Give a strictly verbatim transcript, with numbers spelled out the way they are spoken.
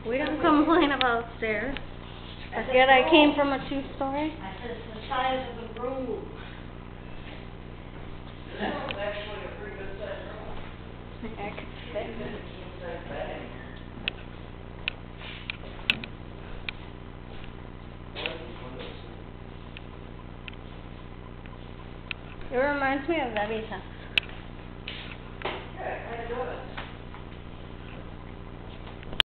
We don't complain about stairs. Forget I came from a two-story. I said it's the size of the room. That's actually a pretty good sized room. I could fit. Even a king size bed in here. It reminds me of Evie's house. Yeah, it kinda does.